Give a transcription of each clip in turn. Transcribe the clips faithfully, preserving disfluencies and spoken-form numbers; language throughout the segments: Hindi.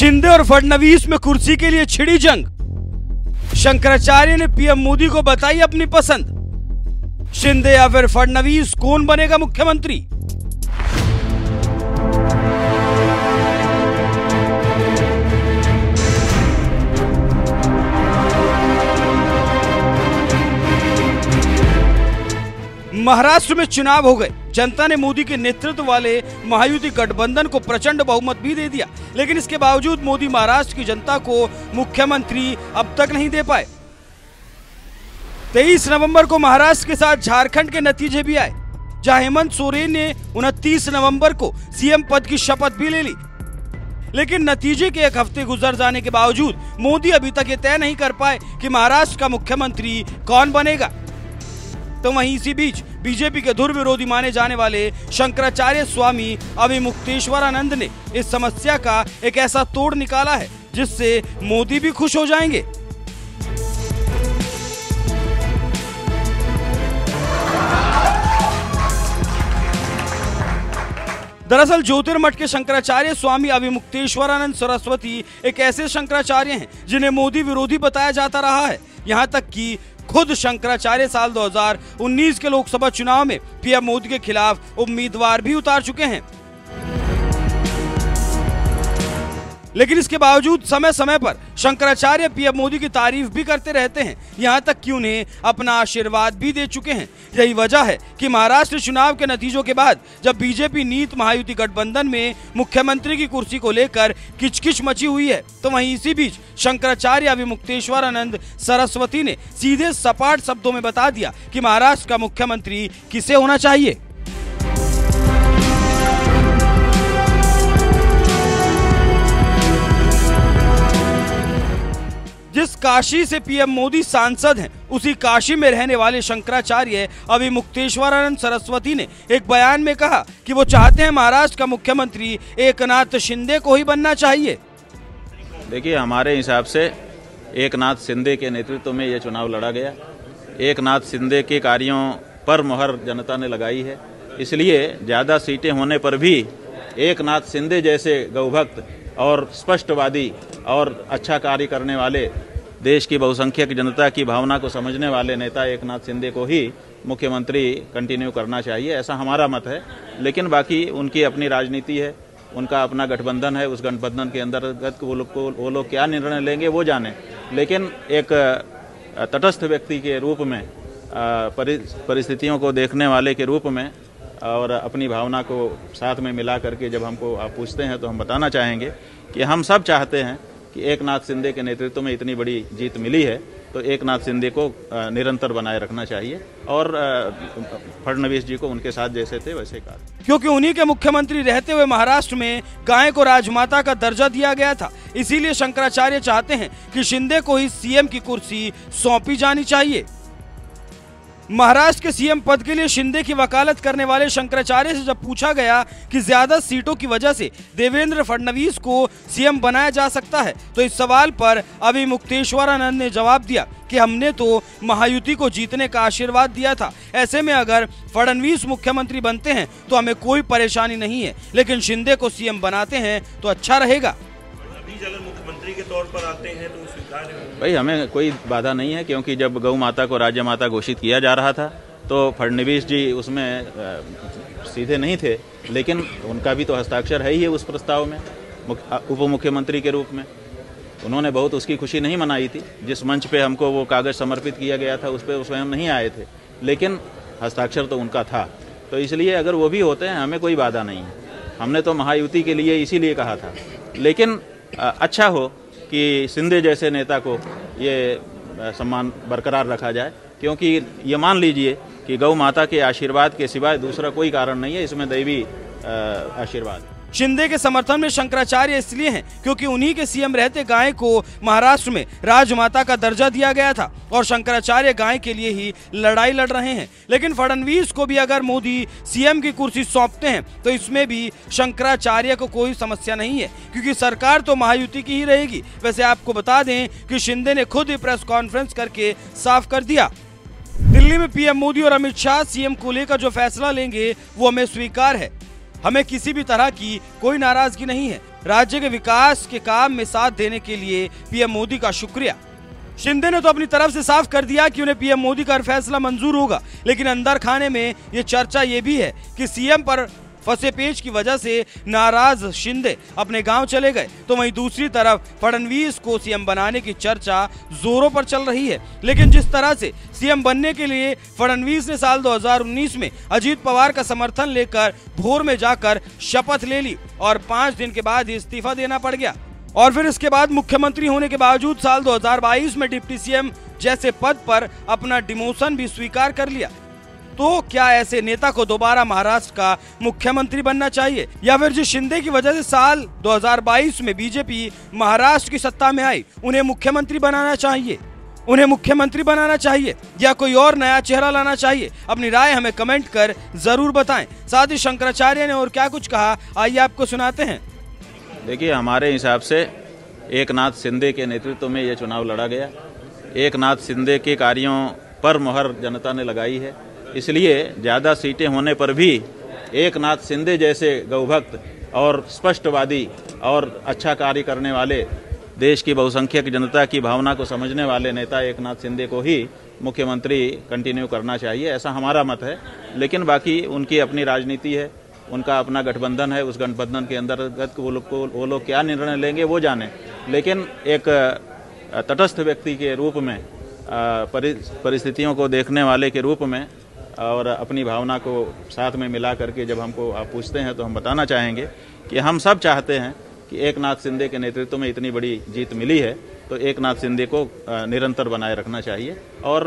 शिंदे और फडणवीस में कुर्सी के लिए छिड़ी जंग। शंकराचार्य ने पीएम मोदी को बताई अपनी पसंद। शिंदे या फिर फडणवीस, कौन बनेगा मुख्यमंत्री? महाराष्ट्र में चुनाव हो गए। जनता ने मोदी के नेतृत्व वाले महायुति गठबंधन को प्रचंड बहुमत भी दे दिया, लेकिन इसके बावजूद मोदी महाराष्ट्र की जनता को मुख्यमंत्री अब तक नहीं दे पाए। तेईस नवंबर को महाराष्ट्र के साथ झारखंड के नतीजे भी आए, जहां हेमंत सोरेन ने उनतीस नवंबर को सीएम पद की शपथ भी ले ली। लेकिन नतीजे के एक हफ्ते गुजर जाने के बावजूद मोदी अभी तक ये तय नहीं कर पाए कि महाराष्ट्र का मुख्यमंत्री कौन बनेगा। तो वहीं इसी बीच बीजेपी के धुर विरोधी माने जाने वाले शंकराचार्य स्वामी अभिमुक्तेश्वरानंद ने इस समस्या का एक ऐसा तोड़ निकाला है जिससे मोदी भी खुश हो जाएंगे। दरअसल ज्योतिर्मठ के शंकराचार्य स्वामी अभिमुक्तेश्वरानंद सरस्वती एक ऐसे शंकराचार्य हैं जिन्हें मोदी विरोधी बताया जाता रहा है। यहाँ तक कि खुद शंकराचार्य साल दो हज़ार उन्नीस के लोकसभा चुनाव में पीएम मोदी के खिलाफ उम्मीदवार भी उतार चुके हैं। लेकिन इसके बावजूद समय समय पर शंकराचार्य पीएम मोदी की तारीफ भी करते रहते हैं, यहाँ तक कि उन्हें अपना आशीर्वाद भी दे चुके हैं। यही वजह है कि महाराष्ट्र चुनाव के नतीजों के बाद जब बीजेपी नीत महायुति गठबंधन में मुख्यमंत्री की कुर्सी को लेकर किचकिच मची हुई है, तो वहीं इसी बीच शंकराचार्य अभिमुक्तेश्वरानंद सरस्वती ने सीधे सपाट शब्दों में बता दिया कि महाराष्ट्र का मुख्यमंत्री किसे होना चाहिए। जिस काशी से पीएम मोदी सांसद हैं, उसी काशी में रहने वाले शंकराचार्य अभिमुक्तेश्वरानंद सरस्वती ने एक बयान में कहा कि वो चाहते हैं महाराष्ट्र का मुख्यमंत्री एकनाथ शिंदे को ही बनना चाहिए। देखिए, हमारे हिसाब से एकनाथ शिंदे के नेतृत्व में ये चुनाव लड़ा गया। एकनाथ शिंदे के कार्यों पर मुहर जनता ने लगाई है, इसलिए ज़्यादा सीटें होने पर भी एकनाथ शिंदे जैसे गौभक्त और स्पष्टवादी और अच्छा कार्य करने वाले, देश की बहुसंख्यक जनता की भावना को समझने वाले नेता एकनाथ शिंदे को ही मुख्यमंत्री कंटिन्यू करना चाहिए, ऐसा हमारा मत है। लेकिन बाकी उनकी अपनी राजनीति है, उनका अपना गठबंधन है, उस गठबंधन के अंतर्गत वो लोग को वो लोग क्या निर्णय लेंगे वो जाने। लेकिन एक तटस्थ व्यक्ति के रूप में, परिस्थितियों को देखने वाले के रूप में और अपनी भावना को साथ में मिला करके जब हमको आप पूछते हैं तो हम बताना चाहेंगे कि हम सब चाहते हैं कि एकनाथ शिंदे के नेतृत्व में इतनी बड़ी जीत मिली है तो एकनाथ शिंदे को निरंतर बनाए रखना चाहिए और फडणवीस जी को उनके साथ जैसे थे वैसे कार्य, क्योंकि उन्हीं के मुख्यमंत्री रहते हुए महाराष्ट्र में गाय को राजमाता का दर्जा दिया गया था। इसीलिए शंकराचार्य चाहते हैं कि शिंदे को ही सीएम की कुर्सी सौंपी जानी चाहिए। महाराष्ट्र के सीएम पद के लिए शिंदे की वकालत करने वाले शंकराचार्य से जब पूछा गया कि ज्यादा सीटों की वजह से देवेंद्र फडणवीस को सीएम बनाया जा सकता है, तो इस सवाल पर अभिमुक्तेश्वरानंद ने जवाब दिया कि हमने तो महायुति को जीतने का आशीर्वाद दिया था। ऐसे में अगर फडणवीस मुख्यमंत्री बनते हैं तो हमें कोई परेशानी नहीं है, लेकिन शिंदे को सीएम बनाते हैं तो अच्छा रहेगा। अगर मुख्यमंत्री के तौर पर आते हैं तो स्वीकार है? भाई, हमें कोई बाधा नहीं है, क्योंकि जब गौ माता को राज्य माता घोषित किया जा रहा था तो फडणवीस जी उसमें सीधे नहीं थे, लेकिन उनका भी तो हस्ताक्षर है ही है उस प्रस्ताव में उप मुख्यमंत्री के रूप में। उन्होंने बहुत उसकी खुशी नहीं मनाई थी। जिस मंच पे हमको वो कागज समर्पित किया गया था उस पर वो स्वयं नहीं आए थे, लेकिन हस्ताक्षर तो उनका था। तो इसलिए अगर वो भी होते हैं हमें कोई बाधा नहीं है। हमने तो महायुति के लिए इसीलिए कहा था, लेकिन अच्छा हो कि शिंदे जैसे नेता को ये सम्मान बरकरार रखा जाए, क्योंकि ये मान लीजिए कि गौ माता के आशीर्वाद के सिवाय दूसरा कोई कारण नहीं है, इसमें दैवी आशीर्वाद। शिंदे के समर्थन में शंकराचार्य इसलिए हैं क्योंकि उन्हीं के सीएम रहते गाय को महाराष्ट्र में राजमाता का दर्जा दिया गया था और शंकराचार्य गाय के लिए ही लड़ाई लड़ रहे हैं। लेकिन फडणवीस को भी अगर मोदी सीएम की कुर्सी सौंपते हैं तो इसमें भी शंकराचार्य को कोई समस्या नहीं है, क्योंकि सरकार तो महायुति की ही रहेगी। वैसे आपको बता दें कि शिंदे ने खुद ही प्रेस कॉन्फ्रेंस करके साफ कर दिया, दिल्ली में पीएम मोदी और अमित शाह सीएम को लेकर जो फैसला लेंगे वो हमें स्वीकार है। हमें किसी भी तरह की कोई नाराजगी नहीं है। राज्य के विकास के काम में साथ देने के लिए पीएम मोदी का शुक्रिया। शिंदे ने तो अपनी तरफ से साफ कर दिया कि उन्हें पीएम मोदी का फैसला मंजूर होगा, लेकिन अंदर खाने में ये चर्चा ये भी है कि सीएम पर फंसे पेच की वजह से नाराज शिंदे अपने गांव चले गए, तो वहीं दूसरी तरफ फडणवीस को सीएम बनाने की चर्चा जोरों पर चल रही है। लेकिन जिस तरह से सीएम बनने के लिए फडणवीस ने साल दो हज़ार उन्नीस में अजीत पवार का समर्थन लेकर भोर में जाकर शपथ ले ली और पांच दिन के बाद ही इस्तीफा देना पड़ गया, और फिर इसके बाद मुख्यमंत्री होने के बावजूद साल दो हज़ार बाईस में डिप्टी सीएम जैसे पद पर अपना डिमोशन भी स्वीकार कर लिया, तो क्या ऐसे नेता को दोबारा महाराष्ट्र का मुख्यमंत्री बनना चाहिए, या फिर जिस शिंदे की वजह से साल दो हज़ार बाईस में बीजेपी महाराष्ट्र की सत्ता में आई उन्हें मुख्यमंत्री बनाना चाहिए उन्हें मुख्यमंत्री बनाना चाहिए या कोई और नया चेहरा लाना चाहिए? अपनी राय हमें कमेंट कर जरूर बताएं। साथ ही शंकराचार्य ने और क्या कुछ कहा, आइए आपको सुनाते हैं। देखिए, हमारे हिसाब से एक नाथ शिंदे के नेतृत्व में ये चुनाव लड़ा गया। एक नाथ शिंदे के कार्यों पर मुहर जनता ने लगाई है, इसलिए ज़्यादा सीटें होने पर भी एक नाथ शिंदे जैसे गौभक्त और स्पष्टवादी और अच्छा कार्य करने वाले, देश की बहुसंख्यक जनता की भावना को समझने वाले नेता एक नाथ शिंदे को ही मुख्यमंत्री कंटिन्यू करना चाहिए, ऐसा हमारा मत है। लेकिन बाकी उनकी अपनी राजनीति है, उनका अपना गठबंधन है, उस गठबंधन के अंतर्गत वो लोग को वो लोग क्या निर्णय लेंगे वो जाने। लेकिन एक तटस्थ व्यक्ति के रूप में, परिस्थितियों को देखने वाले के रूप में और अपनी भावना को साथ में मिला करके जब हमको आप पूछते हैं तो हम बताना चाहेंगे कि हम सब चाहते हैं कि एक नाथ शिंदे के नेतृत्व में इतनी बड़ी जीत मिली है तो एक नाथ शिंदे को निरंतर बनाए रखना चाहिए और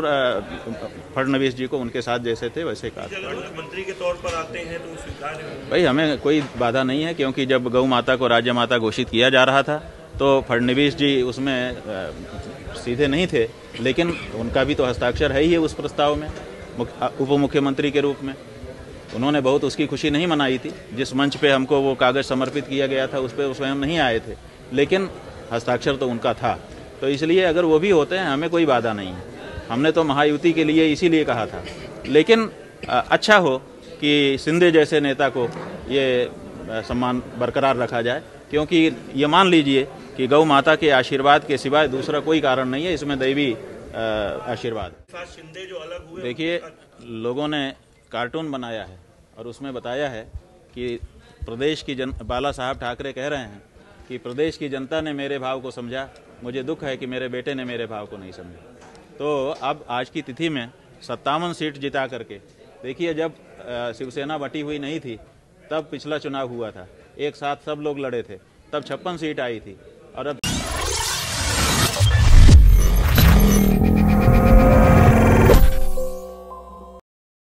फडणवीस जी को उनके साथ जैसे थे वैसे कार्य। अगर मुख्यमंत्री के तौर पर आते हैं तो स्वीकार है? भाई, हमें कोई बाधा नहीं है, क्योंकि जब गौ माता को राज्य माता घोषित किया जा रहा था तो फडणवीस जी उसमें सीधे नहीं थे, लेकिन उनका भी तो हस्ताक्षर है ही है उस प्रस्ताव में उप मुख्यमंत्री के रूप में। उन्होंने बहुत उसकी खुशी नहीं मनाई थी। जिस मंच पे हमको वो कागज़ समर्पित किया गया था उस पर स्वयं नहीं आए थे, लेकिन हस्ताक्षर तो उनका था। तो इसलिए अगर वो भी होते हैं हमें कोई बाधा नहीं है। हमने तो महायुति के लिए इसीलिए कहा था। लेकिन अच्छा हो कि शिंदे जैसे नेता को ये सम्मान बरकरार रखा जाए, क्योंकि ये मान लीजिए कि गौ माता के आशीर्वाद के सिवाय दूसरा कोई कारण नहीं है, इसमें दैवी आशीर्वाद। शिंदे जो अलग हुए, देखिए, लोगों ने कार्टून बनाया है और उसमें बताया है कि प्रदेश की जन बाला साहब ठाकरे कह रहे हैं कि प्रदेश की जनता ने मेरे भाव को समझा, मुझे दुख है कि मेरे बेटे ने मेरे भाव को नहीं समझा। तो अब आज की तिथि में सत्तावन सीट जिता करके, देखिए, जब शिवसेना बटी हुई नहीं थी तब पिछला चुनाव हुआ था, एक साथ सब लोग लड़े थे, तब छप्पन सीट आई थी और अब